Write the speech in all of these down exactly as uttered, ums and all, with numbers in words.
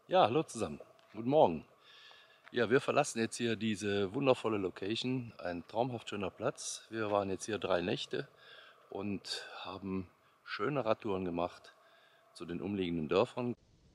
Ja, hallo zusammen. Guten Morgen. Ja, wir verlassen jetzt hier diese wundervolle Location. Ein traumhaft schöner Platz. Wir waren jetzt hier drei Nächte und haben schöne Radtouren gemacht zu den umliegenden Dörfern.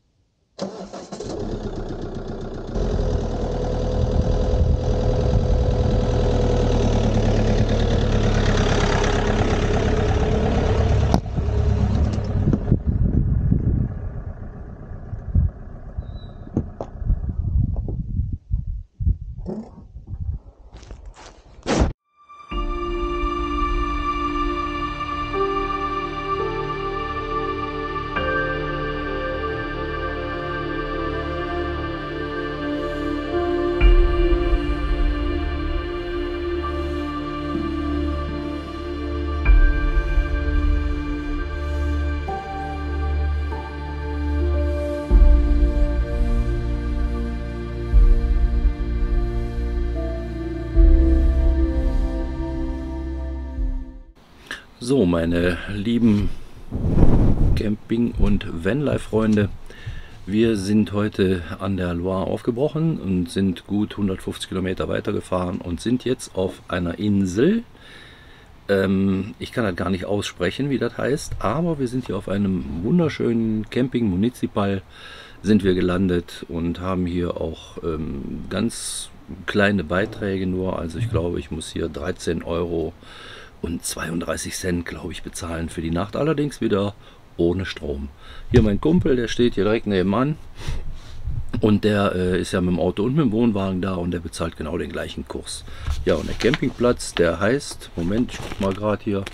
So, meine lieben Camping- und Vanlife-Freunde, wir sind heute an der Loire aufgebrochen und sind gut hundertfünfzig Kilometer weitergefahren und sind jetzt auf einer Insel. Ähm, ich kann das gar nicht aussprechen, wie das heißt, aber wir sind hier auf einem wunderschönen Camping Municipal sind wir gelandet und haben hier auch ähm, ganz kleine Beiträge nur. Also ich glaube, ich muss hier dreizehn Euro und zweiunddreißig Cent, glaube ich, bezahlen für die Nacht, allerdings wieder ohne Strom. Hier mein Kumpel, der steht hier direkt nebenan und der äh, ist ja mit dem Auto und mit dem Wohnwagen da und der bezahlt genau den gleichen Kurs. Ja, und der Campingplatz, der heißt, Moment, ich guck mal gerade hier,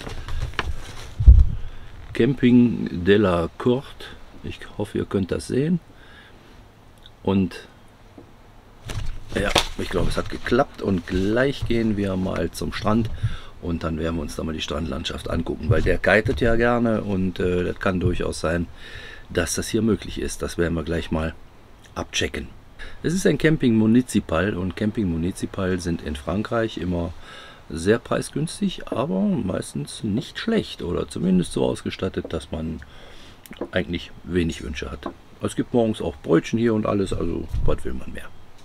Camping de la Courte. Ich hoffe, ihr könnt das sehen. Und ja, ich glaube, es hat geklappt und gleich gehen wir mal zum Strand. Und dann werden wir uns da mal die Strandlandschaft angucken, weil der kitet ja gerne und äh, das kann durchaus sein, dass das hier möglich ist. Das werden wir gleich mal abchecken. Es ist ein Camping Municipal und Camping Municipal sind in Frankreich immer sehr preisgünstig, aber meistens nicht schlecht oder zumindest so ausgestattet, dass man eigentlich wenig Wünsche hat. Es gibt morgens auch Brötchen hier und alles, also was will man mehr.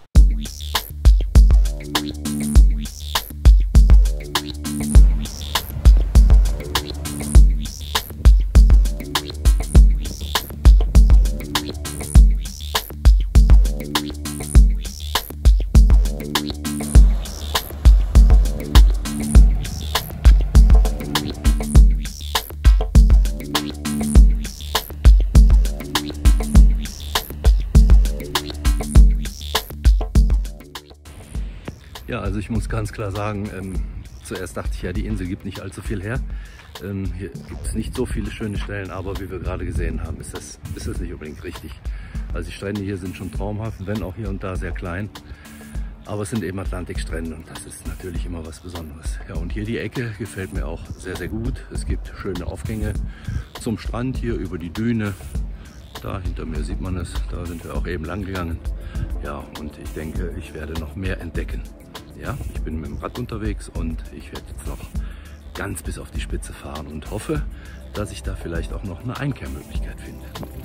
Ja, also ich muss ganz klar sagen, ähm, zuerst dachte ich ja, die Insel gibt nicht allzu viel her. Ähm, hier gibt es nicht so viele schöne Stellen, aber wie wir gerade gesehen haben, ist das, ist das nicht unbedingt richtig. Also die Strände hier sind schon traumhaft, wenn auch hier und da sehr klein. Aber es sind eben Atlantikstrände und das ist natürlich immer was Besonderes. Ja, und hier die Ecke gefällt mir auch sehr, sehr gut. Es gibt schöne Aufgänge zum Strand hier über die Düne. Da hinter mir sieht man es, da sind wir auch eben lang gegangen. Ja, und ich denke, ich werde noch mehr entdecken. Ja, ich bin mit dem Rad unterwegs und ich werde jetzt noch ganz bis auf die Spitze fahren und hoffe, dass ich da vielleicht auch noch eine Einkehrmöglichkeit finde.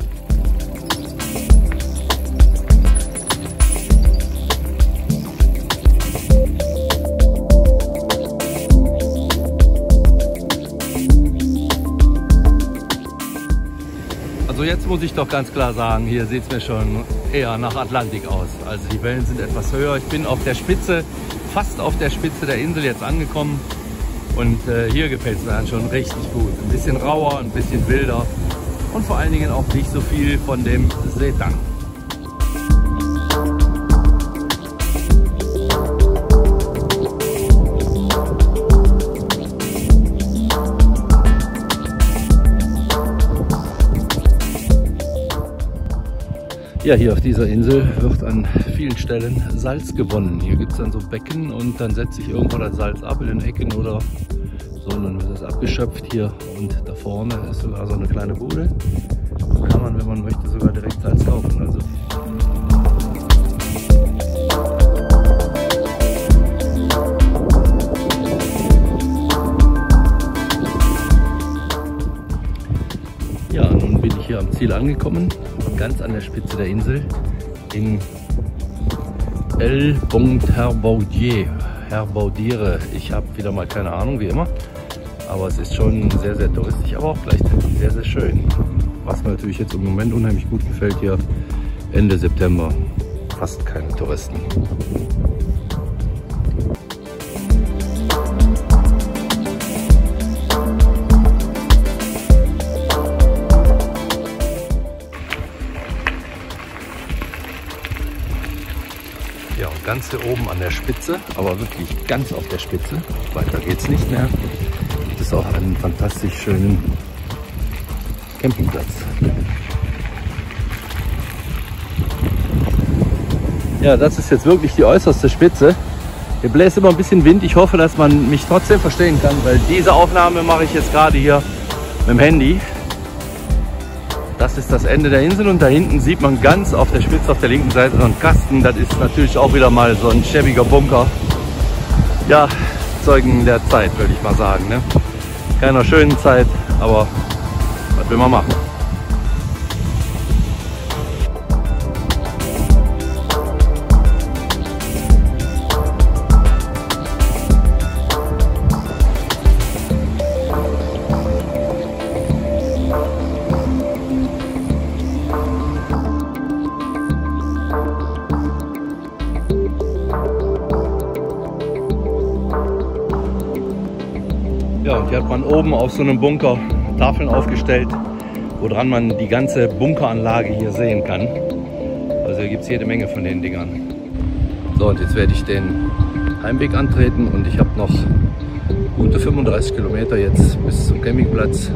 Also jetzt muss ich doch ganz klar sagen, hier sieht es mir schon eher nach Atlantik aus. Also die Wellen sind etwas höher. Ich bin auf der Spitze, fast auf der Spitze der Insel jetzt angekommen. Und äh, hier gefällt es mir dann schon richtig gut. Ein bisschen rauer, ein bisschen wilder und vor allen Dingen auch nicht so viel von dem Seetang. Ja, hier auf dieser Insel wird an vielen Stellen Salz gewonnen. Hier gibt es dann so Becken und dann setzt sich irgendwo das Salz ab in den Ecken oder so, und dann wird es abgeschöpft hier. Und da vorne ist sogar so eine kleine Bude. Da kann man, wenn man möchte, sogar direkt Salz kaufen. Also ja, nun bin ich hier am Ziel angekommen. ganz an der Spitze der Insel in El Herbaudier. Herbaudiere. Ich habe wieder mal keine Ahnung, wie immer. Aber es ist schon sehr, sehr touristisch, aber auch gleichzeitig sehr, sehr schön. Was mir natürlich jetzt im Moment unheimlich gut gefällt hier, Ende September, fast keine Touristen. Ja, und ganz hier oben an der Spitze, aber wirklich ganz auf der Spitze, weiter geht's nicht mehr, gibt es auch einen fantastisch schönen Campingplatz. Ja, das ist jetzt wirklich die äußerste Spitze. Hier bläst immer ein bisschen Wind. Ich hoffe, dass man mich trotzdem verstehen kann, weil diese Aufnahme mache ich jetzt gerade hier mit dem Handy. Das ist das Ende der Insel und da hinten sieht man ganz auf der Spitze auf der linken Seite so einen Kasten. Das ist natürlich auch wieder mal so ein schäbiger Bunker. Ja, Zeugen der Zeit, würde ich mal sagen. Ne? Keiner schönen Zeit, aber was will man machen? Ja, und hier hat man oben auf so einem Bunker Tafeln aufgestellt, woran man die ganze Bunkeranlage hier sehen kann. Also hier gibt es jede Menge von den Dingern. So, und jetzt werde ich den Heimweg antreten und ich habe noch gute fünfunddreißig Kilometer jetzt bis zum Campingplatz.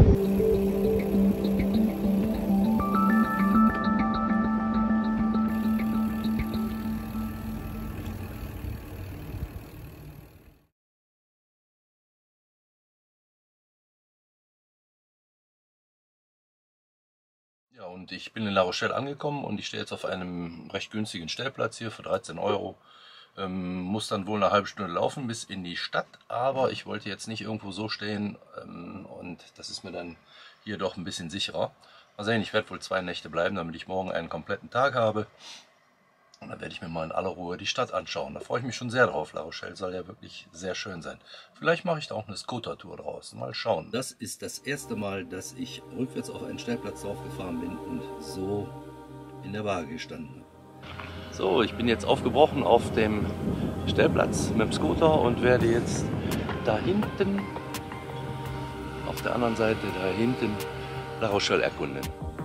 Ja, und ich bin in La Rochelle angekommen und ich stehe jetzt auf einem recht günstigen Stellplatz hier für dreizehn Euro. Ähm, muss dann wohl eine halbe Stunde laufen bis in die Stadt, aber ich wollte jetzt nicht irgendwo so stehen ähm, und das ist mir dann hier doch ein bisschen sicherer. Mal sehen, ich werde wohl zwei Nächte bleiben, damit ich morgen einen kompletten Tag habe. Und dann werde ich mir mal in aller Ruhe die Stadt anschauen. Da freue ich mich schon sehr drauf. La Rochelle soll ja wirklich sehr schön sein. Vielleicht mache ich da auch eine Scooter-Tour draußen. Mal schauen. Das ist das erste Mal, dass ich rückwärts auf einen Stellplatz drauf gefahren bin und so in der Waage gestanden habe. So, ich bin jetzt aufgebrochen auf dem Stellplatz mit dem Scooter und werde jetzt da hinten, auf der anderen Seite, da hinten, La Rochelle erkunden.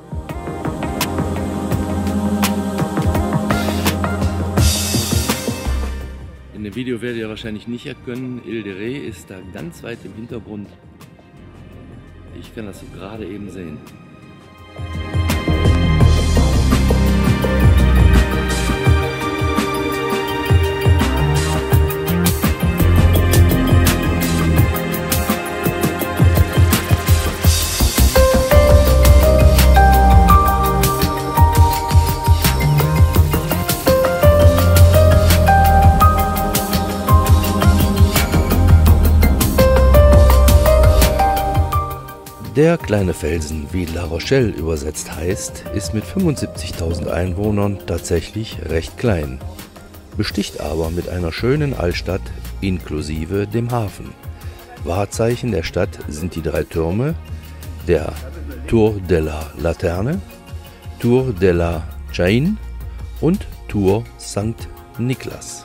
In dem Video werdet ihr wahrscheinlich nicht erkennen, Ile de Ré ist da ganz weit im Hintergrund. Ich kann das so gerade eben sehen. Der kleine Felsen, wie La Rochelle übersetzt heißt, ist mit fünfundsiebzigtausend Einwohnern tatsächlich recht klein, besticht aber mit einer schönen Altstadt inklusive dem Hafen. Wahrzeichen der Stadt sind die drei Türme, der Tour de la Laterne, Tour de la Chaîne und Tour Sankt Niklas.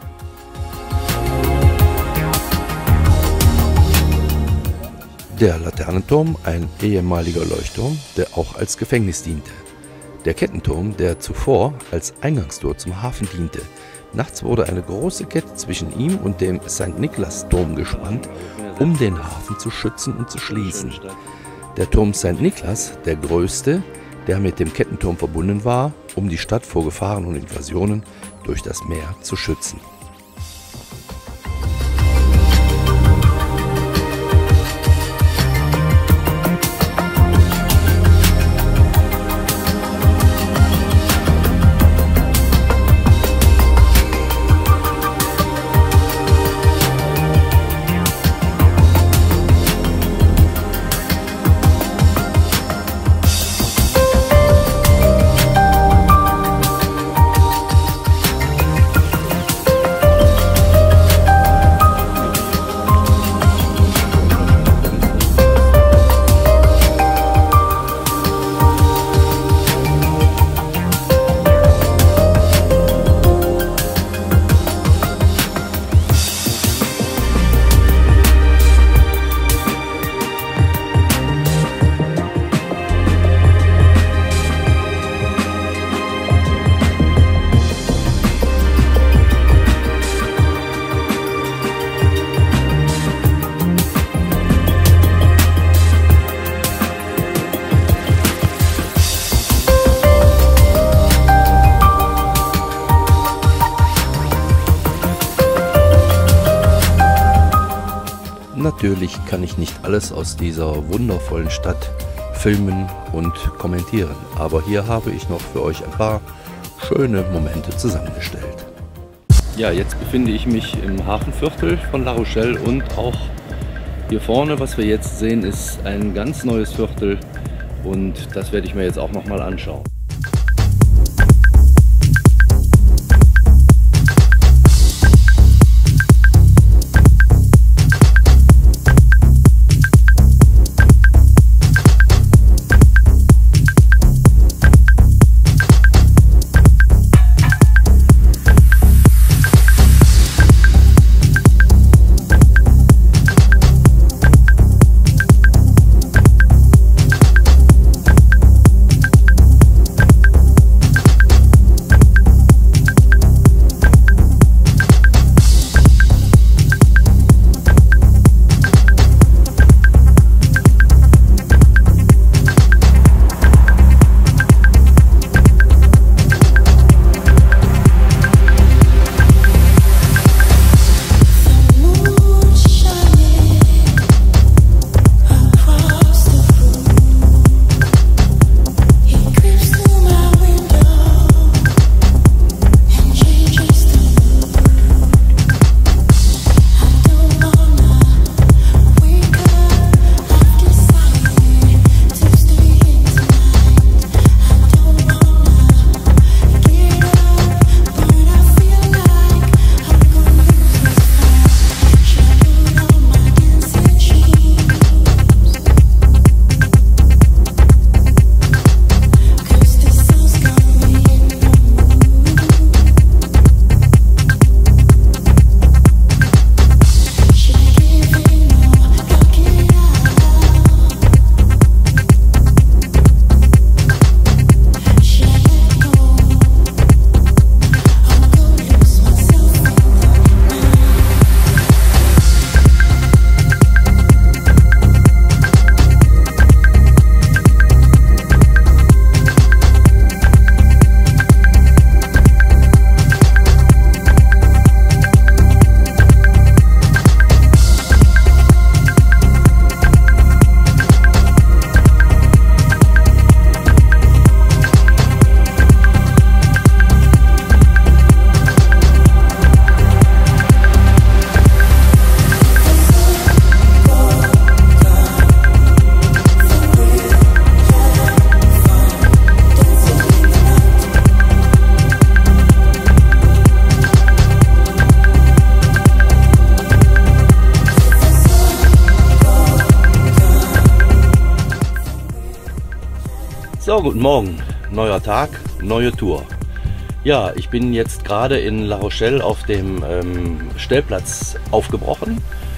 Der Laternenturm, ein ehemaliger Leuchtturm, der auch als Gefängnis diente. Der Kettenturm, der zuvor als Eingangstor zum Hafen diente. Nachts wurde eine große Kette zwischen ihm und dem Sankt Niklas-Turm gespannt, um den Hafen zu schützen und zu schließen. Der Turm Sankt Niklas, der größte, der mit dem Kettenturm verbunden war, um die Stadt vor Gefahren und Invasionen durch das Meer zu schützen. Natürlich kann ich nicht alles aus dieser wundervollen Stadt filmen und kommentieren, aber hier habe ich noch für euch ein paar schöne Momente zusammengestellt. Ja, jetzt befinde ich mich im Hafenviertel von La Rochelle und auch hier vorne, was wir jetzt sehen, ist ein ganz neues Viertel und das werde ich mir jetzt auch noch mal anschauen. So, guten Morgen, neuer Tag, neue Tour. Ja, ich bin jetzt gerade in La Rochelle auf dem ähm, Stellplatz aufgebrochen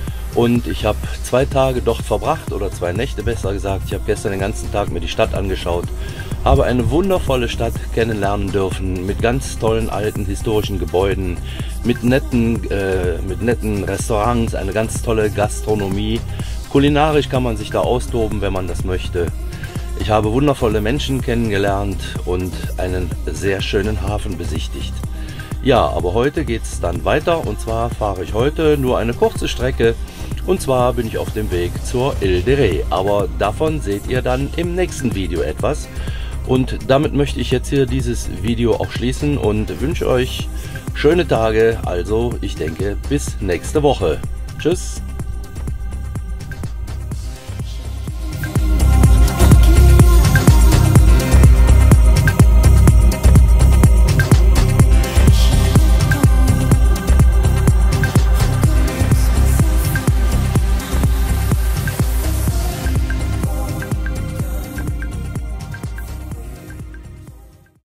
und ich habe zwei Tage dort verbracht, oder zwei Nächte besser gesagt. Ich habe gestern den ganzen Tag mir die Stadt angeschaut, habe eine wundervolle Stadt kennenlernen dürfen mit ganz tollen alten historischen Gebäuden, mit netten, äh, mit netten Restaurants, eine ganz tolle Gastronomie. Kulinarisch kann man sich da austoben, wenn man das möchte. Ich habe wundervolle Menschen kennengelernt und einen sehr schönen Hafen besichtigt. Ja, aber heute geht es dann weiter, und zwar fahre ich heute nur eine kurze Strecke, und zwar bin ich auf dem Weg zur Ile de Ré. Aber davon seht ihr dann im nächsten Video etwas. Und damit möchte ich jetzt hier dieses Video auch schließen und wünsche euch schöne Tage. Also ich denke, bis nächste Woche. Tschüss.